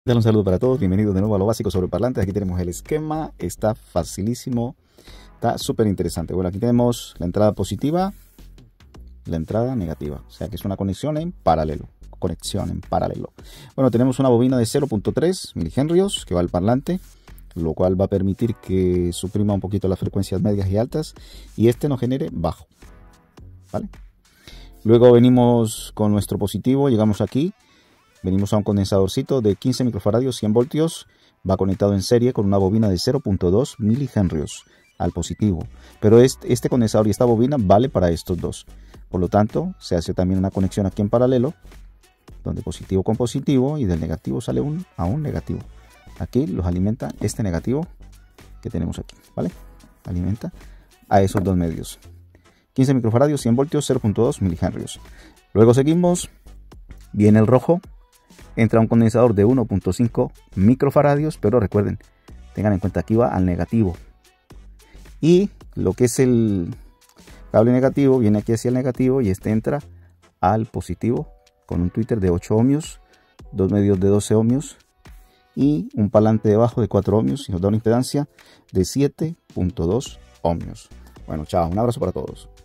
Dale un saludo para todos, bienvenidos de nuevo a lo básico sobre parlantes. Aquí tenemos el esquema, está facilísimo, está súper interesante. Bueno, aquí tenemos la entrada positiva, la entrada negativa, o sea que es una conexión en paralelo. Bueno, tenemos una bobina de 0.3 milihenrios que va al parlante, lo cual va a permitir que suprima un poquito las frecuencias medias y altas y este nos genere bajo, ¿vale? Luego venimos con nuestro positivo, llegamos aquí. Venimos a un condensadorcito de 15 microfaradios, 100 voltios. Va conectado en serie con una bobina de 0.2 milihenrios al positivo. Pero este condensador y esta bobina vale para estos dos. Por lo tanto, se hace también una conexión aquí en paralelo, donde positivo con positivo y del negativo sale a un negativo. Aquí los alimenta este negativo que tenemos aquí, ¿vale? Alimenta a esos dos medios. 15 microfaradios, 100 voltios, 0.2 milihenrios. Luego seguimos, viene el rojo. Entra un condensador de 1.5 microfaradios, pero recuerden, tengan en cuenta aquí va al negativo. Y lo que es el cable negativo viene aquí hacia el negativo y este entra al positivo con un tweeter de 8 ohmios, dos medios de 12 ohmios y un parlante debajo de 4 ohmios y nos da una impedancia de 7.2 ohmios. Bueno, chao, un abrazo para todos.